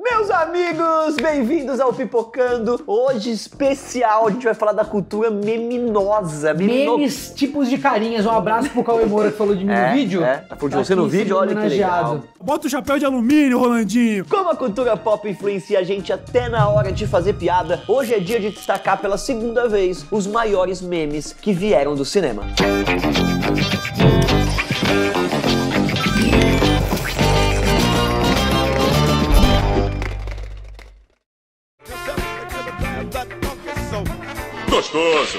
Meus amigos, bem-vindos ao Pipocando. Hoje, especial, a gente vai falar da cultura meminosa. Memes, tipos de carinhas. Um abraço pro Cauê Moura que falou de mim no vídeo. Falou de você no vídeo, olha que legal. Bota o chapéu de alumínio, Rolandinho. Como a cultura pop influencia a gente até na hora de fazer piada, hoje é dia de destacar pela segunda vez os maiores memes que vieram do cinema. Gostoso!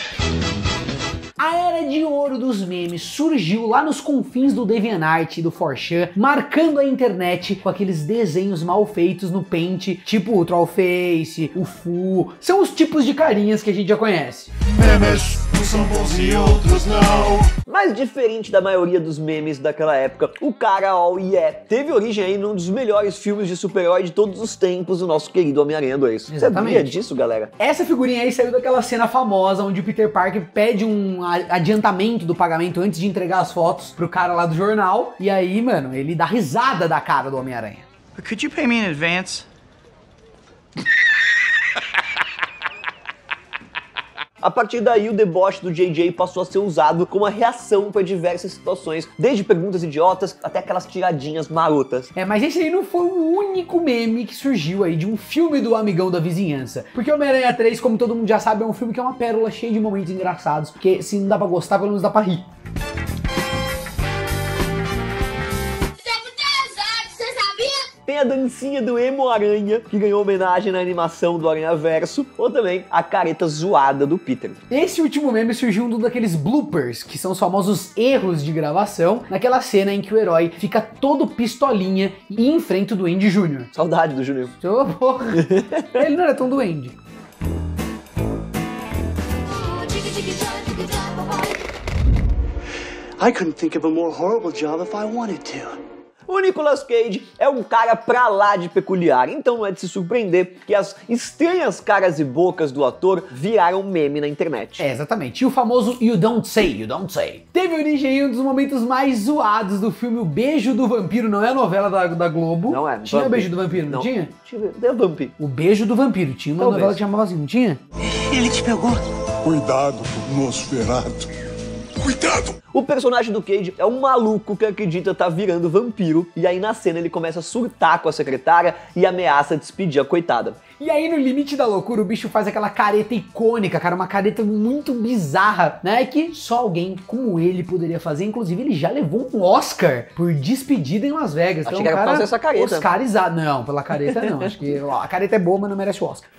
A era de ouro dos memes surgiu lá nos confins do DeviantArt e do 4chan, marcando a internet com aqueles desenhos mal feitos no Paint, tipo o Trollface, o Fu, são os tipos de carinhas que a gente já conhece. Memes, uns são bons e outros não. Mas diferente da maioria dos memes daquela época, o cara All Yeah teve origem aí num dos melhores filmes de super-herói de todos os tempos, o nosso querido Homem-Aranha 2. Exatamente. Sabia disso, galera? Essa figurinha aí saiu daquela cena famosa onde o Peter Parker pede um adiantamento do pagamento antes de entregar as fotos pro cara lá do jornal, e aí, mano, ele dá risada da cara do Homem-Aranha. Could you pay me in advance? A partir daí, o deboche do JJ passou a ser usado como uma reação para diversas situações, desde perguntas idiotas até aquelas tiradinhas marotas. Mas esse aí não foi o único meme que surgiu aí de um filme do amigão da vizinhança. Porque Homem-Aranha 3, como todo mundo já sabe, é um filme que é uma pérola cheia de momentos engraçados, porque se não dá pra gostar, pelo menos dá pra rir. Tem a dancinha do Emo Aranha, que ganhou homenagem na animação do Aranhaverso, ou também a careta zoada do Peter. Esse último meme surgiu um daqueles bloopers, que são os famosos erros de gravação, naquela cena em que o herói fica todo pistolinha e enfrenta o Duende Jr. Saudade do Júnior. Ô, porra. Ele não era tão duende. I couldn't think of a more horrible job if I wanted to. O Nicolas Cage é um cara pra lá de peculiar, então não é de se surpreender que as estranhas caras e bocas do ator viraram meme na internet. Exatamente. E o famoso You Don't Say, You Don't Say teve origem em um dos momentos mais zoados do filme O Beijo do Vampiro, não é a novela da Globo. Não é. Tinha O Beijo do Vampiro, não tinha? Tinha The Vamp. O Beijo do Vampiro. Tinha uma Talvez. novela que chamava assim, não tinha? Ele te pegou? Cuidado com o Nosferatu. Cuidado! O personagem do Cage é um maluco que acredita estar virando vampiro, e aí na cena ele começa a surtar com a secretária e ameaça despedir a coitada. E aí no limite da loucura o bicho faz aquela careta icônica, cara, uma careta muito bizarra, né, que só alguém como ele poderia fazer. Inclusive ele já levou um Oscar por despedida em Las Vegas. Achei Então, que era por causa dessa careta. Oscarizado. Não, pela careta não, acho que a careta é boa, mas não merece o Oscar.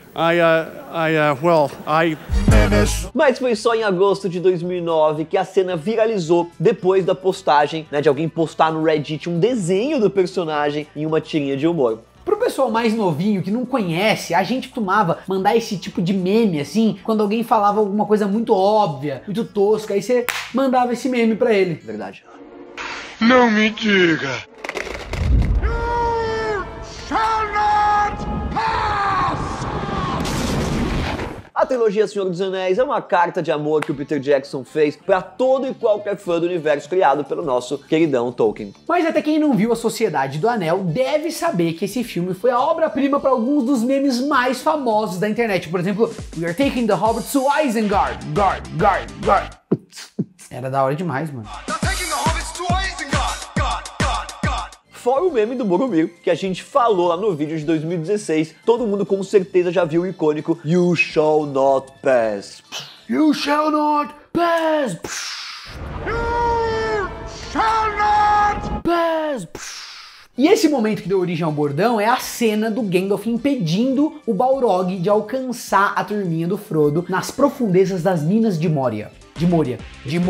Memes. Mas foi só em agosto de 2009 que a cena viralizou depois da postagem, né, de alguém postar no Reddit um desenho do personagem em uma tirinha de humor. Pro pessoal mais novinho que não conhece, a gente costumava mandar esse tipo de meme assim, quando alguém falava alguma coisa muito óbvia, muito tosca, aí você mandava esse meme pra ele. Verdade. Não me diga! A trilogia Senhor dos Anéis é uma carta de amor que o Peter Jackson fez pra todo e qualquer fã do universo criado pelo nosso queridão Tolkien. Mas até quem não viu A Sociedade do Anel deve saber que esse filme foi a obra-prima para alguns dos memes mais famosos da internet. Por exemplo, We are taking the Hobbit to Isengard. Guard. Era da hora demais, mano. Fora o meme do Boromir, que a gente falou lá no vídeo de 2016, todo mundo com certeza já viu o icônico You Shall Not Pass. You shall not pass. You shall not! Pass. E esse momento que deu origem ao bordão é a cena do Gandalf impedindo o Balrog de alcançar a turminha do Frodo nas profundezas das minas de Moria. De Moria.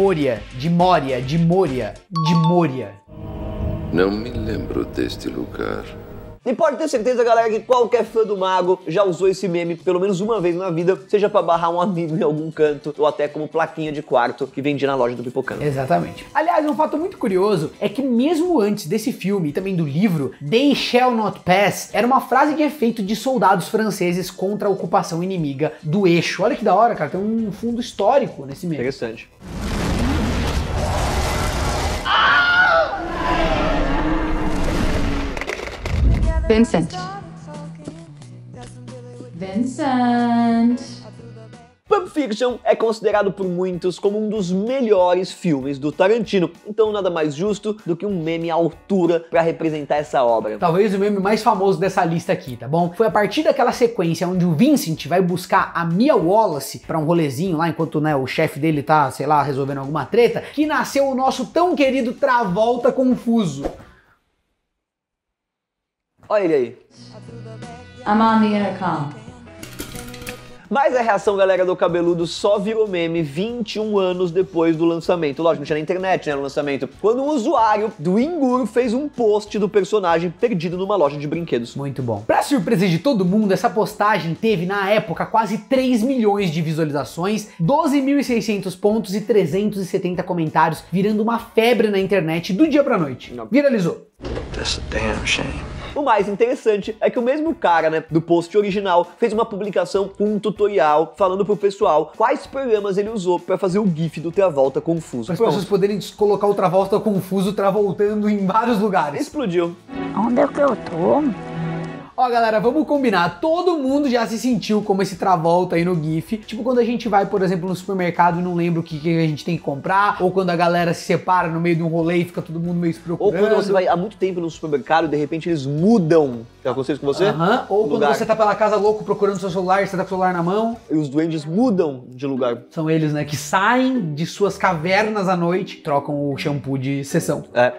Não me lembro deste lugar. E pode ter certeza, galera, que qualquer fã do Mago já usou esse meme pelo menos uma vez na vida, seja pra barrar um amigo em algum canto, ou até como plaquinha de quarto que vendia na loja do Pipocando. Exatamente. Aliás, um fato muito curioso é que mesmo antes desse filme e também do livro, They Shall Not Pass era uma frase de efeito de soldados franceses contra a ocupação inimiga do eixo. Olha que da hora, cara, tem um fundo histórico nesse meme. Interessante. Vincent, Vincent. Pulp Fiction é considerado por muitos como um dos melhores filmes do Tarantino, então nada mais justo do que um meme à altura pra representar essa obra. Talvez o meme mais famoso dessa lista aqui, tá bom? Foi a partir daquela sequência onde o Vincent vai buscar a Mia Wallace pra um rolezinho lá, enquanto, né, o chefe dele tá, sei lá, resolvendo alguma treta, que nasceu o nosso tão querido Travolta confuso. Olha ele aí. I'm on the intercom. Mas a reação, galera, do cabeludo só virou meme 21 anos depois do lançamento. Lógico, não tinha na internet, né, no lançamento. Quando um usuário do Inguru fez um post do personagem perdido numa loja de brinquedos. Muito bom. Pra surpresa de todo mundo, essa postagem teve, na época, quase 3 milhões de visualizações, 12.600 pontos e 370 comentários, virando uma febre na internet do dia pra noite. Viralizou. That's a damn shame. O mais interessante é que o mesmo cara, né, do post original, fez uma publicação com um tutorial falando pro pessoal quais programas ele usou pra fazer o GIF do Travolta confuso. Para as pessoas poderem colocar o Travolta confuso travoltando em vários lugares. Explodiu. Onde é que eu tô? Ó, galera, vamos combinar, todo mundo já se sentiu como esse Travolta aí no GIF, tipo quando a gente vai, por exemplo, no supermercado e não lembra o que a gente tem que comprar, ou quando a galera se separa no meio de um rolê e fica todo mundo meio se procurando. Ou quando você vai há muito tempo no supermercado e de repente eles mudam. Já aconteceu com você? Ou quando você tá pela casa louco procurando seu celular, você tá com o celular na mão. E os duendes mudam de lugar. São eles, né, que saem de suas cavernas à noite, trocam o shampoo de sessão. É.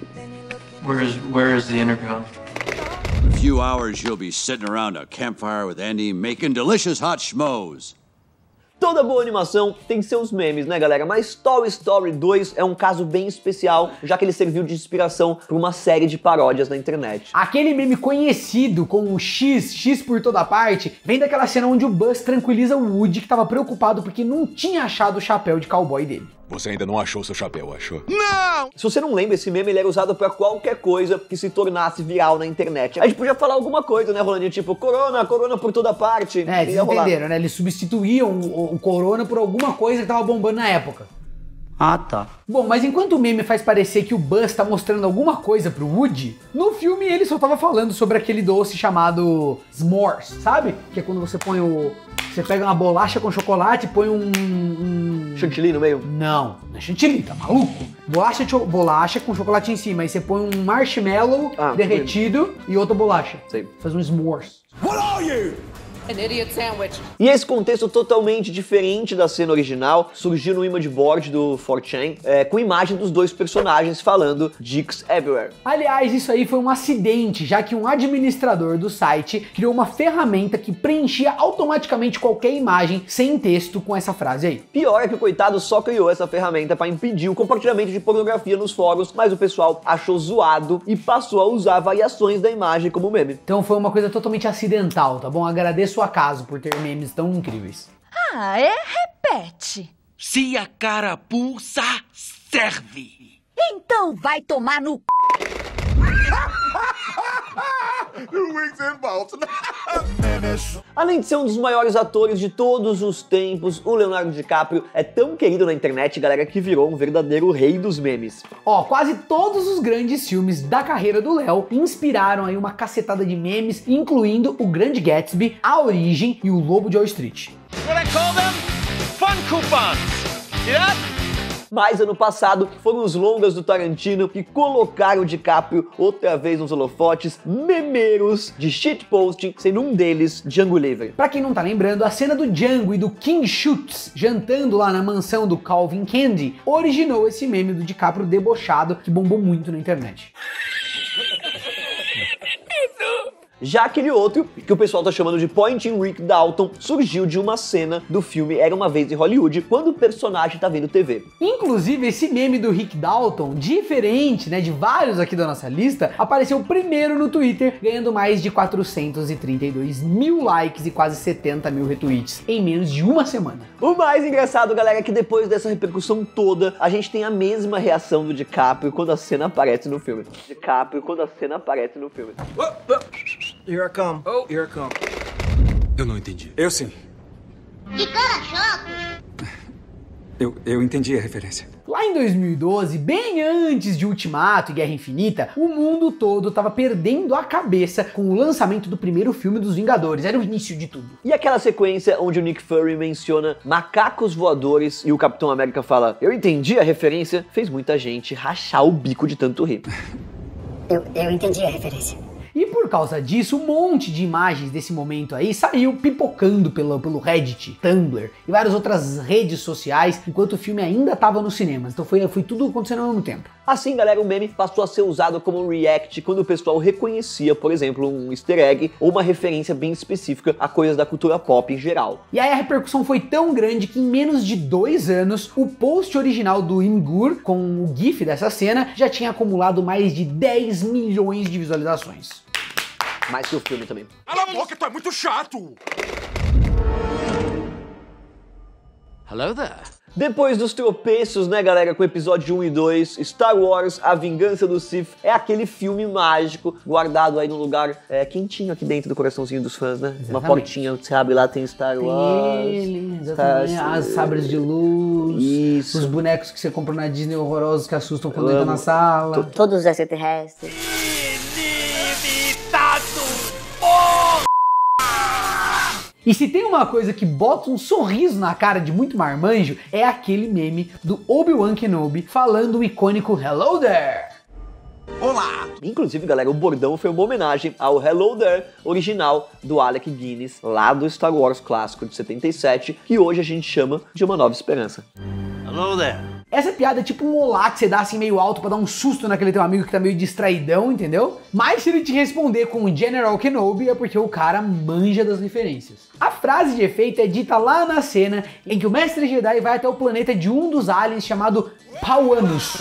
Where is the intercom? In a few hours, you'll be sitting around a campfire with Andy making delicious hot schmoes. Toda boa animação tem seus memes, né, galera? Mas Toy Story 2 é um caso bem especial, já que ele serviu de inspiração para uma série de paródias na internet. Aquele meme conhecido com o X por toda parte, vem daquela cena onde o Buzz tranquiliza o Woody, que estava preocupado porque não tinha achado o chapéu de cowboy dele. Você ainda não achou seu chapéu, achou? Não! Se você não lembra, esse meme ele era usado pra qualquer coisa que se tornasse viral na internet. A gente podia falar alguma coisa, né, Rolandinho? Tipo, corona por toda parte. É, vocês entenderam, né? Eles substituíam o corona por alguma coisa que tava bombando na época. Ah, tá. Bom, mas enquanto o meme faz parecer que o Buzz tá mostrando alguma coisa pro Woody, no filme ele só tava falando sobre aquele doce chamado s'mores, sabe? Que é quando você põe o... Você pega uma bolacha com chocolate e põe um... Chantilly no meio? Não é chantilly, tá maluco? Bolacha com chocolate em cima, aí você põe um marshmallow derretido e outra bolacha. Sei. Faz um s'mores. What are you? An idiot sandwich. E esse contexto totalmente diferente da cena original surgiu no image board do 4chan, com imagem dos dois personagens falando Dicks Everywhere. Aliás, isso aí foi um acidente, já que um administrador do site criou uma ferramenta que preenchia automaticamente qualquer imagem sem texto com essa frase aí. Pior é que o coitado só criou essa ferramenta para impedir o compartilhamento de pornografia nos fóruns, mas o pessoal achou zoado e passou a usar variações da imagem como meme. Então foi uma coisa totalmente acidental, tá bom? Agradeço o acaso por ter memes tão incríveis. Ah, é? Repete. Se a carapuça serve. Então vai tomar no Além de ser um dos maiores atores de todos os tempos, o Leonardo DiCaprio é tão querido na internet, galera, que virou um verdadeiro rei dos memes. Ó, quase todos os grandes filmes da carreira do Léo inspiraram aí uma cacetada de memes, incluindo O Grande Gatsby, A Origem e O Lobo de Wall Street. What I call them? Fun coupons. See that? Mas ano passado foram os longas do Tarantino que colocaram o DiCaprio outra vez nos holofotes memeiros de shitposting, sendo um deles Django Livre. Pra quem não tá lembrando, a cena do Django e do King Schutz jantando lá na mansão do Calvin Candy originou esse meme do DiCaprio debochado que bombou muito na internet. Já aquele outro, que o pessoal tá chamando de Pointing Rick Dalton, surgiu de uma cena do filme Era Uma Vez em Hollywood, quando o personagem tá vendo TV. Inclusive, esse meme do Rick Dalton, diferente, né, de vários aqui da nossa lista, apareceu primeiro no Twitter, ganhando mais de 432 mil likes e quase 70 mil retweets em menos de uma semana. O mais engraçado, galera, é que depois dessa repercussão toda, a gente tem a mesma reação do DiCaprio quando a cena aparece no filme. DiCaprio quando a cena aparece no filme. Here I come. Oh, here I come. Eu não entendi. Eu sim. Que cara chato. Eu entendi a referência. Lá em 2012, bem antes de Ultimato e Guerra Infinita, o mundo todo tava perdendo a cabeça com o lançamento do primeiro filme dos Vingadores. Era o início de tudo. E aquela sequência onde o Nick Fury menciona macacos voadores e o Capitão América fala, eu entendi a referência, fez muita gente rachar o bico de tanto rir. Eu entendi a referência. E por causa disso, um monte de imagens desse momento aí saiu pipocando pelo Reddit, Tumblr e várias outras redes sociais, enquanto o filme ainda estava nos cinemas. Então foi tudo acontecendo ao mesmo tempo. Assim, galera, o meme passou a ser usado como um react quando o pessoal reconhecia, por exemplo, um easter egg ou uma referência bem específica a coisas da cultura pop em geral. E aí a repercussão foi tão grande que em menos de 2 anos, o post original do Imgur, com o GIF dessa cena, já tinha acumulado mais de 10 milhões de visualizações. Mais que o filme também. Cala a boca, tu é muito chato! Hello there. Depois dos tropeços, né, galera, com o episódio 1 e 2, Star Wars, A Vingança do Sith é aquele filme mágico guardado aí num lugar quentinho aqui dentro do coraçãozinho dos fãs, né? Exatamente. Uma portinha, você abre lá, tem Star Wars. Ele, exatamente, as sabres de luz, isso. Os bonecos que você comprou na Disney horrorosos que assustam quando entra na sala. Todos os extraterrestres. E se tem uma coisa que bota um sorriso na cara de muito marmanjo, é aquele meme do Obi-Wan Kenobi falando o icônico Hello there! Olá! Inclusive, galera, o bordão foi uma homenagem ao Hello There original do Alec Guinness, lá do Star Wars clássico de 77, que hoje a gente chama de Uma Nova Esperança. Hello there. Essa piada é tipo um olá que você dá assim meio alto pra dar um susto naquele teu amigo que tá meio distraidão, entendeu? Mas se ele te responder com o General Kenobi é porque o cara manja das referências. A frase de efeito é dita lá na cena em que o Mestre Jedi vai até o planeta de um dos aliens chamado Pauanus.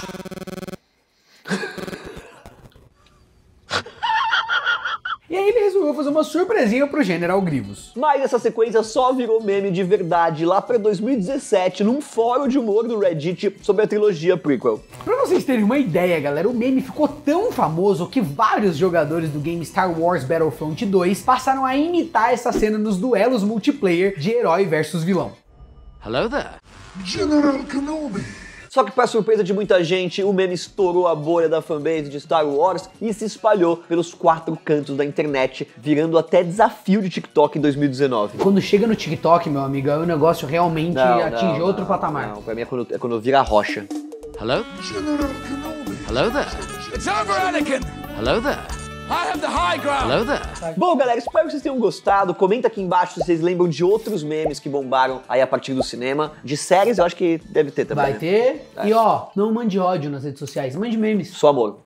E aí ele resolveu fazer uma surpresinha pro General Grievous. Mas essa sequência só virou meme de verdade lá pra 2017, num fórum de humor do Reddit sobre a trilogia prequel. Pra vocês terem uma ideia, galera, o meme ficou tão famoso que vários jogadores do game Star Wars Battlefront 2 passaram a imitar essa cena nos duelos multiplayer de herói versus vilão. Hello there. General Kenobi. Só que, para surpresa de muita gente, o meme estourou a bolha da fanbase de Star Wars e se espalhou pelos 4 cantos da internet, virando até desafio de TikTok em 2019. Quando chega no TikTok, meu amigo, aí o negócio realmente atinge outro patamar. Não, pra mim é quando vira rocha. Hello? General Kenobi. Hello there. It's over, Anakin! Hello there. I have the high ground! Hello there. Bom, galera, espero que vocês tenham gostado. Comenta aqui embaixo se vocês lembram de outros memes que bombaram aí a partir do cinema. De séries, eu acho que deve ter também. Vai ter. E ó, não mande ódio nas redes sociais, mande memes. Só amor.